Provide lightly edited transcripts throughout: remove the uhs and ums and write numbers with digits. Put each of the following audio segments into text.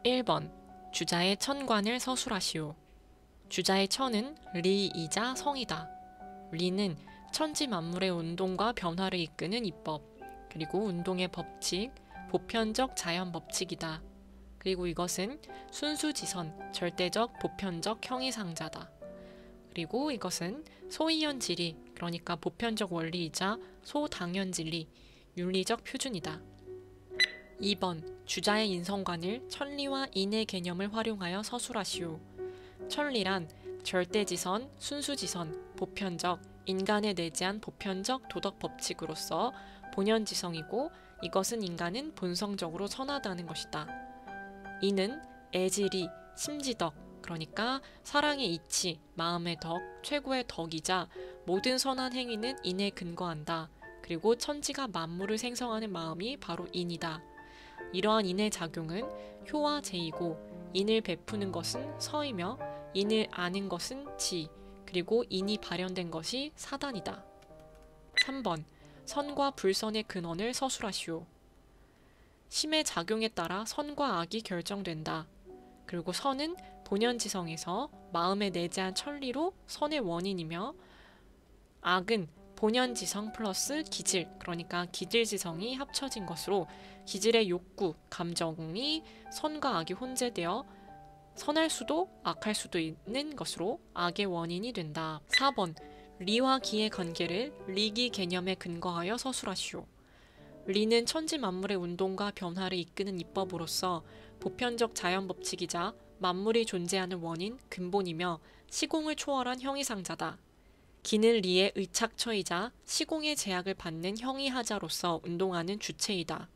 1번. 주자의 천관을 서술하시오. 주자의 천은 리이자 성이다. 리는 천지 만물의 운동과 변화를 이끄는 이법, 그리고 운동의 법칙, 보편적 자연 법칙이다. 그리고 이것은 순수지선, 절대적 보편적 형이상자다. 그리고 이것은 소이연진리, 그러니까 보편적 원리이자 소당연진리, 윤리적 표준이다. 2번. 주자의 인성관을 천리와 인의 개념을 활용하여 서술하시오. 천리란 절대지선, 순수지선, 보편적, 인간에 내재한 보편적 도덕 법칙으로서 본연지성이고, 이것은 인간은 본성적으로 선하다는 것이다. 인은 애지리, 심지덕, 그러니까 사랑의 이치, 마음의 덕, 최고의 덕이자 모든 선한 행위는 인에 근거한다. 그리고 천지가 만물을 생성하는 마음이 바로 인이다. 이러한 인의 작용은 효와 제이고, 인을 베푸는 것은 서이며 인을 아는 것은 지, 그리고 인이 발현된 것이 사단이다. 3번. 선과 불선의 근원을 서술하시오. 심의 작용에 따라 선과 악이 결정된다. 그리고 선은 본연지성에서 마음에 내재한 천리로 선의 원인이며, 악은 본연지성 플러스 기질, 그러니까 기질지성이 합쳐진 것으로 기질의 욕구, 감정이 선과 악이 혼재되어 선할 수도 악할 수도 있는 것으로 악의 원인이 된다. 4번. 리와 기의 관계를 리기 개념에 근거하여 서술하시오. 리는 천지 만물의 운동과 변화를 이끄는 이법으로서 보편적 자연 법칙이자 만물이 존재하는 원인, 근본이며 시공을 초월한 형이상자다. 기는 리의 의착처이자 시공의 제약을 받는 형이하자로서 운동하는 주체이다.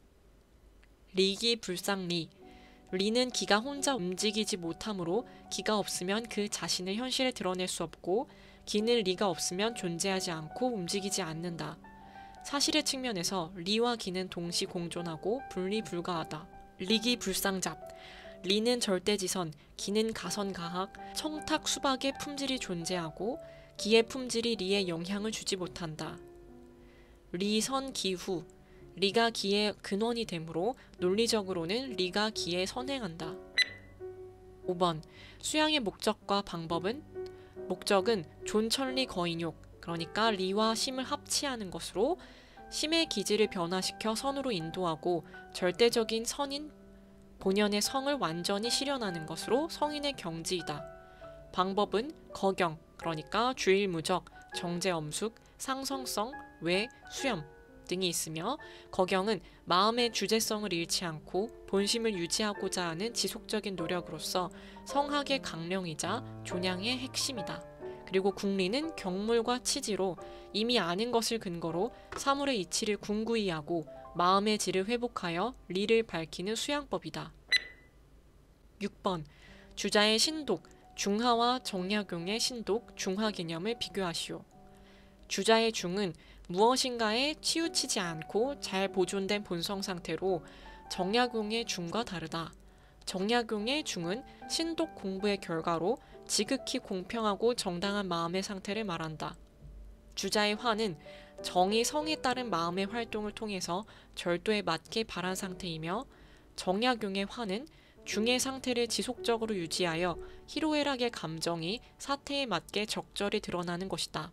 리기 불상리. 리는 기가 혼자 움직이지 못하므로 기가 없으면 그 자신의 현실을 드러낼 수 없고, 기는 리가 없으면 존재하지 않고 움직이지 않는다. 사실의 측면에서 리와 기는 동시 공존하고 분리 불가하다. 리기 불상잡. 리는 절대지선, 기는 가선가학, 청탁 수박의 품질이 존재하고, 기의 품질이 리에 영향을 주지 못한다. 리선 기후. 리가 기의 근원이 되므로 논리적으로는 리가 기에 선행한다. 5번. 수양의 목적과 방법은? 목적은 존천리 거인욕, 그러니까 리와 심을 합치하는 것으로 심의 기질을 변화시켜 선으로 인도하고, 절대적인 선인 본연의 성을 완전히 실현하는 것으로 성인의 경지이다. 방법은 거경, 그러니까 주일무적, 정제엄숙, 상성성, 외, 수염 등이 있으며, 거경은 마음의 주제성을 잃지 않고 본심을 유지하고자 하는 지속적인 노력으로서 성학의 강령이자 존양의 핵심이다. 그리고 궁리는 경물과 치지로 이미 아는 것을 근거로 사물의 이치를 궁구히 하고 마음의 질을 회복하여 리를 밝히는 수양법이다. 6번. 주자의 신독, 중하와 정약용의 신독, 중하 개념을 비교하시오. 주자의 중은 무엇인가에 치우치지 않고 잘 보존된 본성 상태로 정약용의 중과 다르다. 정약용의 중은 신독 공부의 결과로 지극히 공평하고 정당한 마음의 상태를 말한다. 주자의 화는 정의 성에 따른 마음의 활동을 통해서 절도에 맞게 발한 상태이며, 정약용의 화는 중의 상태를 지속적으로 유지하여 희로애락의 감정이 사태에 맞게 적절히 드러나는 것이다.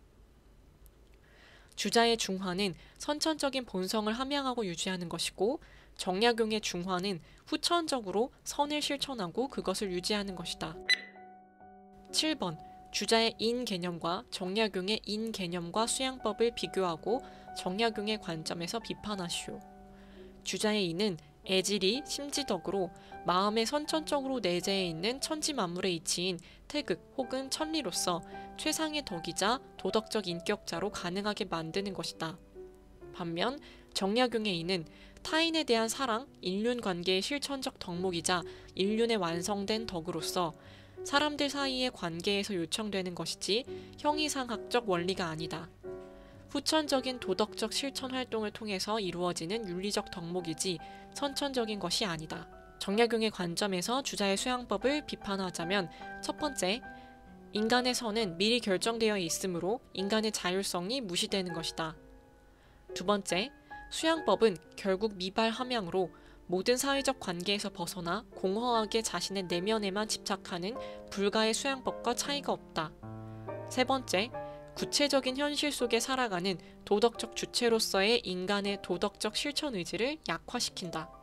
주자의 중화는 선천적인 본성을 함양하고 유지하는 것이고, 정약용의 중화는 후천적으로 선을 실천하고 그것을 유지하는 것이다. 7번. 주자의 인 개념과 정약용의 인 개념과 수양법을 비교하고 정약용의 관점에서 비판하시오. 주자의 인은 애질이 심지덕으로 마음의 선천적으로 내재해 있는 천지 만물의 이치인 태극 혹은 천리로서 최상의 덕이자 도덕적 인격자로 가능하게 만드는 것이다. 반면 정약용의 인은 타인에 대한 사랑, 인륜 관계의 실천적 덕목이자 인륜의 완성된 덕으로서 사람들 사이의 관계에서 요청되는 것이지 형이상학적 원리가 아니다. 후천적인 도덕적 실천 활동을 통해서 이루어지는 윤리적 덕목이지 선천적인 것이 아니다. 정약용의 관점에서 주자의 수양법을 비판하자면, 첫 번째, 인간의 선은 미리 결정되어 있으므로 인간의 자율성이 무시되는 것이다. 두 번째, 수양법은 결국 미발 함양으로 모든 사회적 관계에서 벗어나 공허하게 자신의 내면에만 집착하는 불가의 수양법과 차이가 없다. 세 번째, 구체적인 현실 속에 살아가는 도덕적 주체로서의 인간의 도덕적 실천 의지를 약화시킨다.